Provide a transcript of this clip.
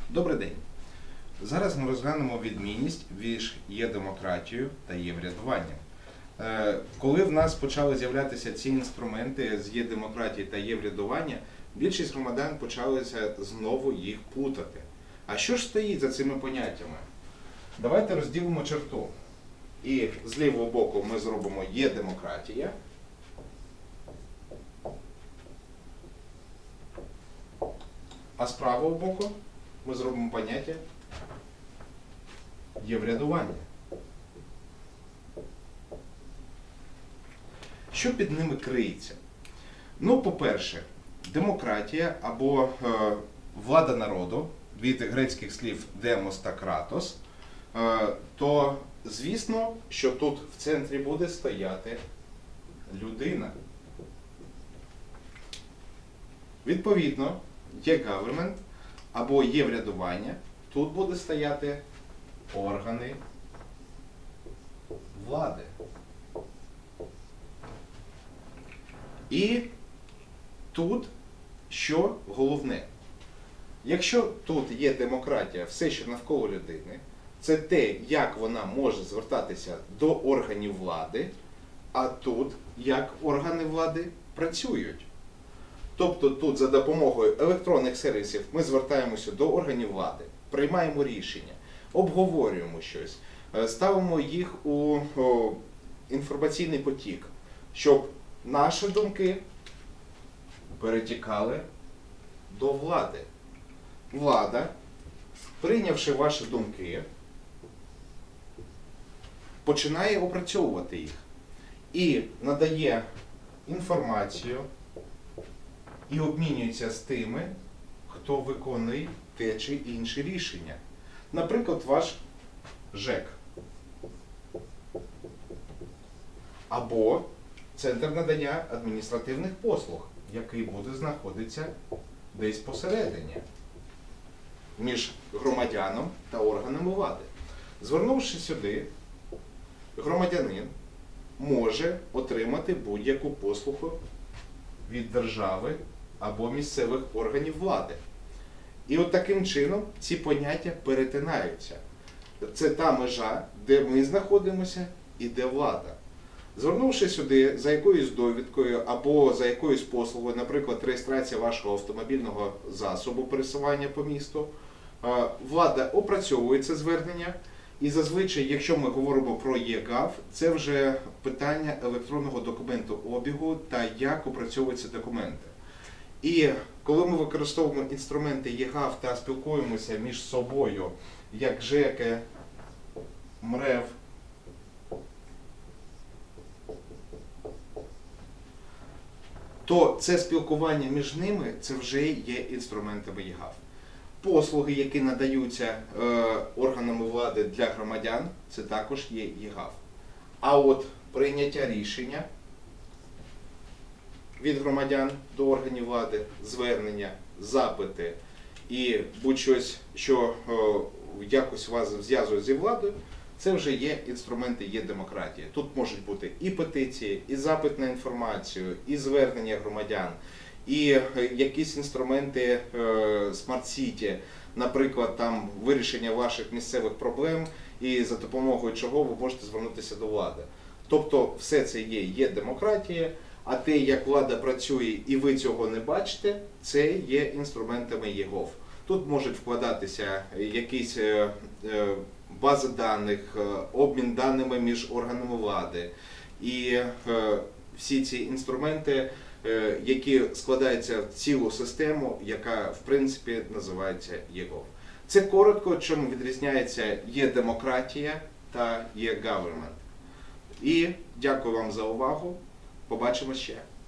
Добрий день. Зараз ми розглянемо відмінність між є-демократією та є-врядуванням. Коли в нас почали з'являтися ці інструменти з є-демократії та є-врядування, більшість громадян почалися знову їх плутати. А що ж стоїть за цими поняттями? Давайте розділимо черту. І з лівого боку ми зробимо є-демократія. А з правого боку ми зробимо поняття є-врядування. Що під ними криється? Ну, по-перше, демократія або влада народу, від грецьких слів демос та кратос, то звісно, що тут в центрі буде стояти людина. Відповідно, є government або є врядування, тут буде стояти органи влади. І тут що головне? Якщо тут є демократія, все, що навколо людини, це те, як вона може звертатися до органів влади, а тут як органи влади працюють. Тобто тут за допомогою електронних сервісів ми звертаємося до органів влади, приймаємо рішення, обговорюємо щось, ставимо їх у інформаційний потік, щоб наші думки перетікали до влади. Влада, прийнявши ваші думки, починає опрацьовувати їх і надає інформацію і обмінюється з тими, хто виконує те чи інше рішення. Наприклад, ваш ЖЕК. Або Центр надання адміністративних послуг, який буде знаходитися десь посередині між громадяном та органами влади. Звернувши сюди, громадянин може отримати будь-яку послугу від держави або місцевих органів влади. І от таким чином ці поняття перетинаються. Це та межа, де ми знаходимося і де влада. Звернувши сюди за якоюсь довідкою або за якоюсь послугою, наприклад, реєстрація вашого автомобільного засобу пересування по місту, влада опрацьовує це звернення. І зазвичай, якщо ми говоримо про ЄГАВ, це вже питання електронного документообігу та як опрацьовуються документи. І коли ми використовуємо інструменти ЄГАВ та спілкуємося між собою, як ЖЕКи, МРЕВ, то це спілкування між ними, це вже є інструментами ЄГАВ. Послуги, які надаються органами влади для громадян, це також є ЄГАВ. А от прийняття рішення від громадян до органів влади, звернення, запити і будь-щось, що якось вас зв'язує зі владою, це вже є інструменти є-демократії. Тут можуть бути і петиції, і запит на інформацію, і звернення громадян, і якісь інструменти смарт-сіті, наприклад, там вирішення ваших місцевих проблем, і за допомогою чого ви можете звернутися до влади. Тобто все це є демократія, а те, як влада працює і ви цього не бачите, це є інструментами ЄГОВ. Тут можуть вкладатися якісь бази даних, обмін даними між органами влади. І всі ці інструменти, які складаються в цілу систему, яка, в принципі, називається ЄГОВ. Це коротко, чому відрізняється є-демократія та є-government. І дякую вам за увагу. Побачимо ще.